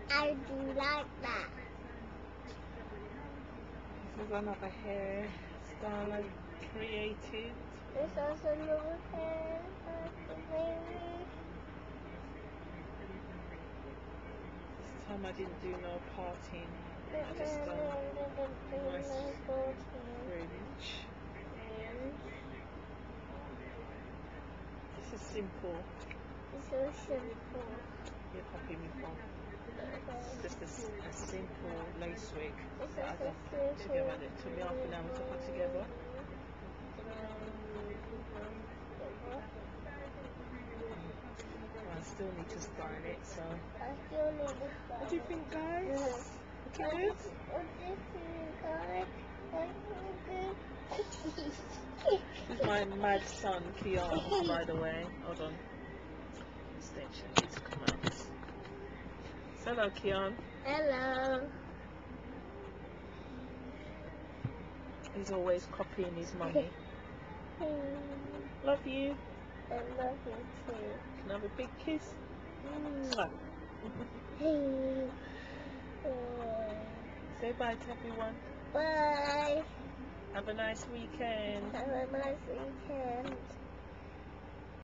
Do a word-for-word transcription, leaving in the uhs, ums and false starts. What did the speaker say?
I do like that. This is another hair style I created. There's also another hair, baby. This time I didn't do no parting. I This just one done didn't nice do fourteen. fringe. This is simple. It's so simple. You're copying me from. It's just a, s- a simple lace wig It's that I just a done simple. together. It took me half an hour to put together. I still need to style it, so. I still need to style. What do you think, guys? Looking What good? What do you think, guys? Looking good? This is my mad son, Kehyarn, by the way. Hold on. Extension needs to come out. So hello, Kehyarn. Hello. He's always copying his mummy. Love you. I love you too. Can I have a big kiss? Mwah. Say bye to everyone. Bye. Have a nice weekend. Have a nice weekend.